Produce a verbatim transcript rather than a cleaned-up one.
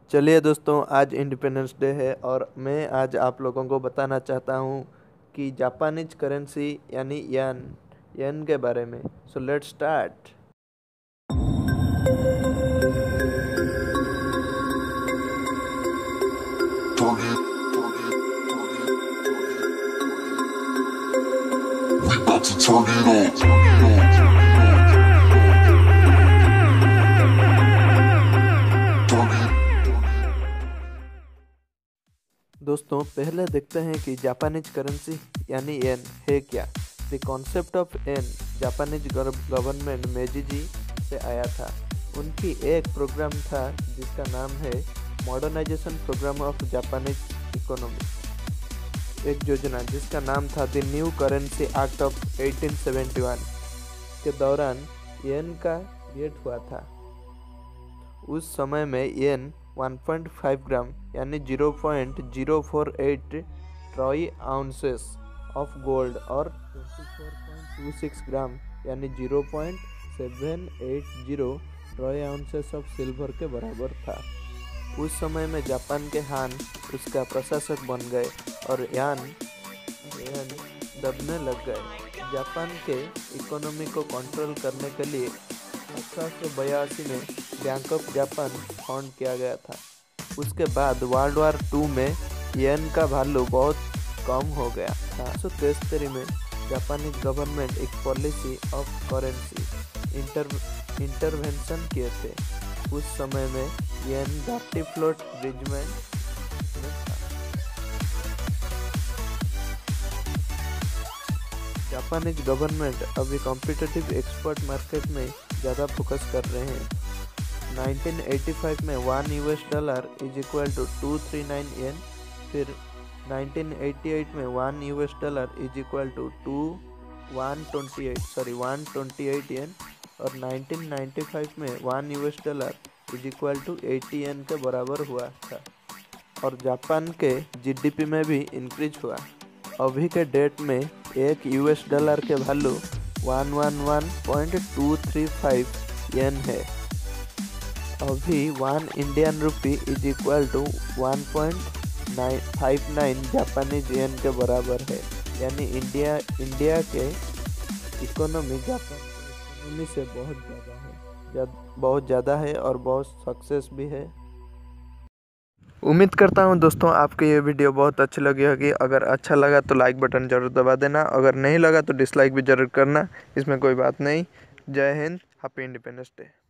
चलिए दोस्तों, आज इंडिपेंडेंस डे है और मैं आज आप लोगों को बताना चाहता हूँ कि जापानीज करेंसी यानी येन येन के बारे में। So let's start. We about to turn it on. दोस्तों, पहले देखते हैं कि जापानीज करेंसी यानी येन है क्या। The concept of yen Japanese government Meiji से आया था। उनकी एक प्रोग्राम था जिसका नाम है modernisation program of Japanese economy. एक योजना जिसका नाम था the new currency act of अठारह सौ इकहत्तर के दौरान येन का क्रिएट हुआ था। उस समय में येन एक पॉइंट पाँच ग्राम यानी zero point zero four eight troy ounces of gold और चौबीस पॉइंट दो छह ग्राम यानी ज़ीरो पॉइंट सात आठ zero troy ounces of silver के बराबर था। उस समय में जापान के हान उसका प्रशासक बन गए और यान येन दबने लग गए। जापान के इकोनॉमी को कंट्रोल करने के लिए अठारह सौ बयासी में बैंक ऑफ जापान फाउंड किया गया था। उसके बाद वर्ल्ड वार टू में येन का वैल्यू बहुत कम हो गया था। उन्नीस सौ तिहत्तर में जापानीज गवर्नमेंट एक policy of currency inter intervention किए थे। उस समय में येन थर्टी फ्लोट रिजमेंट में था। जापानीज गवर्नमेंट अभी कॉम्पिटिटिव एक्सपोर्ट मार्केट में ज़्यादा फोकस कर रहे हैं। नाइनटीन एटी फाइव में one US dollar is equal to two three nine yen, फिर नाइनटीन एटी एट में one US dollar is equal to two one twenty eight sorry one twenty eight yen और nineteen ninety five में one US dollar is equal to eighty yen के बराबर हुआ था। और Japan के जीडीपी में भी इंक्रीज हुआ। अभी के डेट में एक यूएस डॉलर के value one one one point two three five yen है। अभी one Indian rupee is equal to one point nine five nine Japanese yen के बराबर है। यानी इंडिया इंडिया के इकोनॉमी जापान इकोनॉमी से बहुत ज़्यादा है जद, बहुत ज़्यादा है और बहुत सक्सेस भी है। उम्मीद करता हूँ दोस्तों आपको ये वीडियो बहुत अच्छी लगी होगी। अगर अच्छा लगा तो लाइक बटन ज़रूर दबा देना, अगर नहीं लगा तो डिसलाइक भी ज़रूर करना, इसमें कोई बात नहीं। जय हिंद, हैप्पी इंडिपेंडेंस डे।